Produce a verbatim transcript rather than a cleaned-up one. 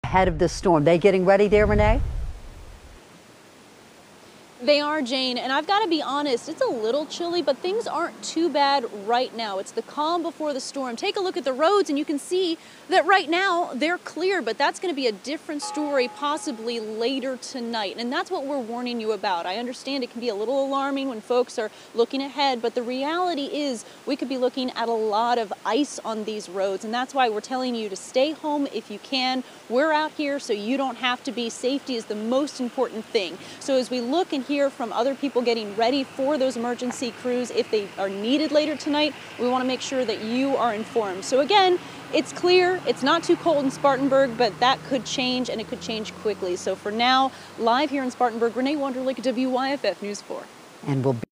ahead of the storm. They getting ready there, Renee? They are, Jane, and I've got to be honest, it's a little chilly, but things aren't too bad right now. It's the calm before the storm. Take a look at the roads and you can see that right now they're clear, but that's going to be a different story possibly later tonight. And that's what we're warning you about. I understand it can be a little alarming when folks are looking ahead, but the reality is we could be looking at a lot of ice on these roads, and that's why we're telling you to stay home if you can. We're out here so you don't have to be. Safety is the most important thing. So as we look and hear from other people getting ready for those emergency crews, if they are needed later tonight, we want to make sure that you are informed. So again, it's clear, it's not too cold in Spartanburg, but that could change, and it could change quickly. So for now, live here in Spartanburg, Renee Wunderlich, W Y F F News four. And we'll be